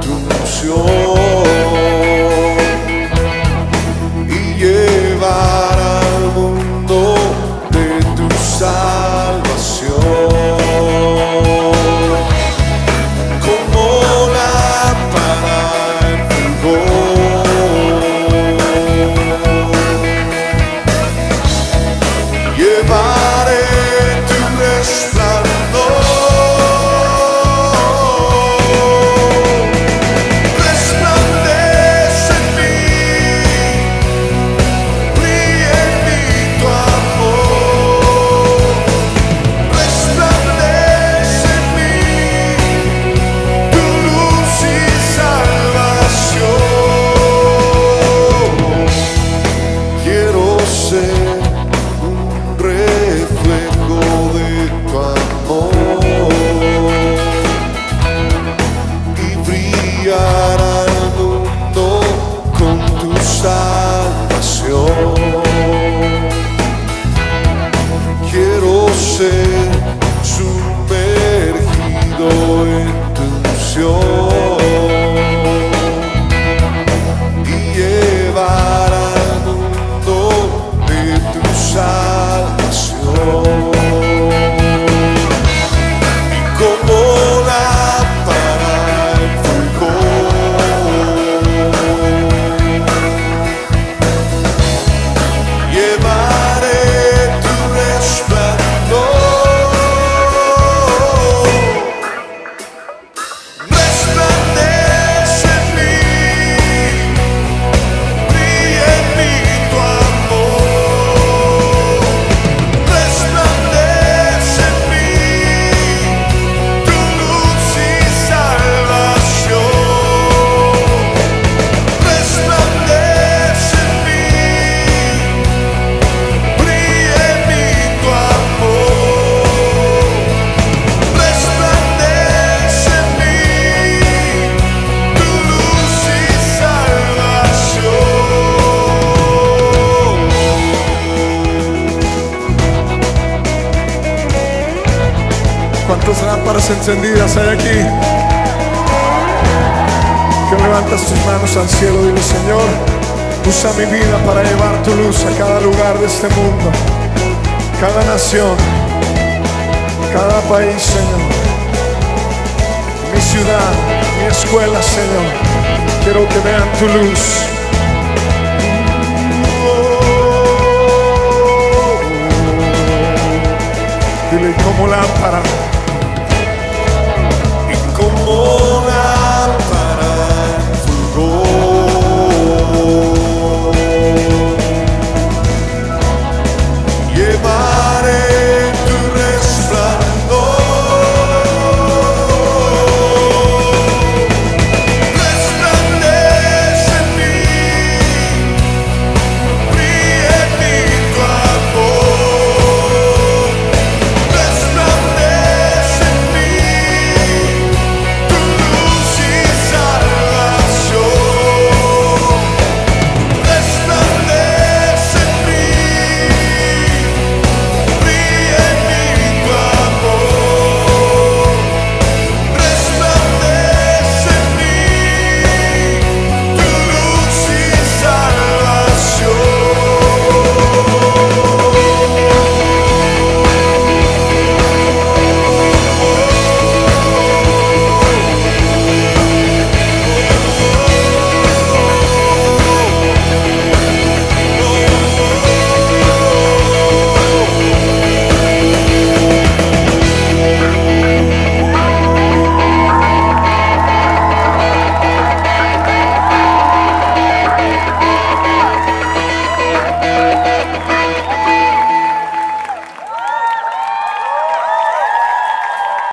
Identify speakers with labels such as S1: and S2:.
S1: tu unción y llevar al mundo de tu salvación. Como lámpara en fulgor, llevaré tu resplandor. Resplandece en mí, brilla en mí tu amor. Resplandece en mí tu luz y salvación. Quiero ser un reflejo de tu amor y brillar al mundo con tu salvación. Quiero ser sumergido en tu unción y llevar al mundo de tu salvación. Y como lámpara en fulgor, llevaré tu resplandor. Resplandece en mí, brilla en mí tu amor. Resplandece en mí tu luz y salvación. Resplandece en mí, brilla en mí tu amor. Resplandece en mí tu luz y salvación. ¿Cuántas lámparas encendidas hay aquí? Que levantas tus manos al cielo y dile: Señor, usa mi vida para llevar tu luz a cada lugar de este mundo, cada nación, cada país, Señor. Mi ciudad, mi escuela, Señor, quiero que vean tu luz. Dile: como lámpara